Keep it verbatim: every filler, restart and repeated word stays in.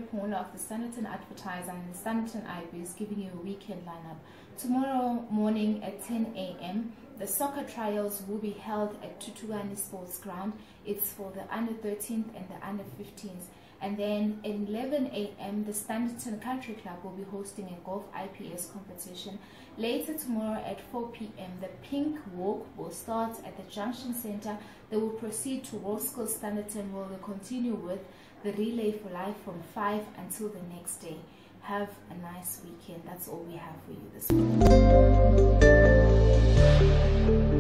Phungula of the Standerton Advertiser and the Standerton I B is giving you a weekend lineup. Tomorrow morning at ten A M the soccer trials will be held at Tutugani Sports Ground. It's for the under thirteens and the under fifteens. And then at eleven A M the Standerton Country Club will be hosting a golf I P S competition. Later tomorrow at four P M the Pink Walk will start at the Junction Centre. They will proceed to Roskilde Standerton, where they continue with the Relay for Life from five until the next day. Have a nice weekend. That's all we have for you this week.